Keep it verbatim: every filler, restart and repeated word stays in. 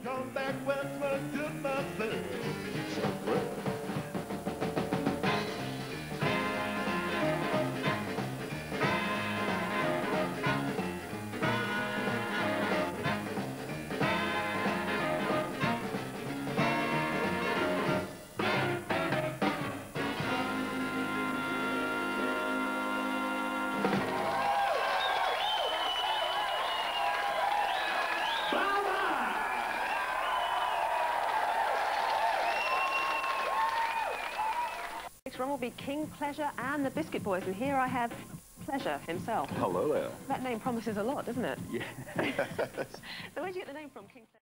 come back when I get myself. Next one will be King Pleasure and the Biscuit Boys, and here I have Pleasure himself. Hello there. That name promises a lot, doesn't it? Yeah. So where did you get the name from, King Pleasure?